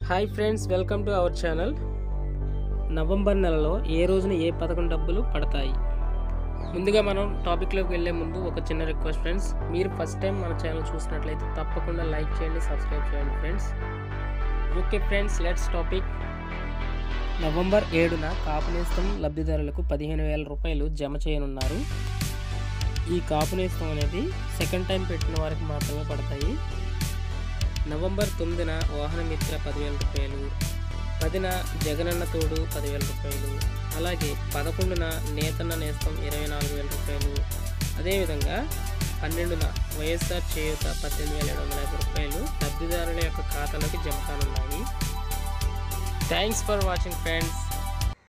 Hi friends, welcome to our channel. November నెలలో ఏ రోజున ఏ పథకం డబ్బులు పడతాయి? ముందుగా మనం టాపిక్లోకి వెళ్ళే ముందు ఒక చిన్న రిక్వెస్ట్ ఫ్రెండ్స్, మీరు ఫస్ట్ టైం మన ఛానల్ చూసినట్లయితే తప్పకుండా లైక్ చేయండి, సబ్స్క్రైబ్ చేయండి friends. Okay friends, let's topic. November 7న కాపు నేస్తం లబ్ధిదారులకు 15,000 రూపాయలు జమ చేయనున్నారు. ఈ కాపు నేస్తం అనేది సెకండ్ టైం పెట్టిన వారికి మాత్రమే పడతాయి. నవంబర్ 9న వాహన మిత్ర 10,000 రూపాయలు, 10న జగనన్న తోడు 10,000 రూపాయలు, అలాగే 11న నేతన్న నేస్తం 24,000 రూపాయలు, అదేవిధంగా 12న వైఎస్ఆర్ చేయూత 18,750 రూపాయలు లబ్ధిదారుల యొక్క ఖాతాలోకి జమ కానున్నాయి. Thanks for watching friends.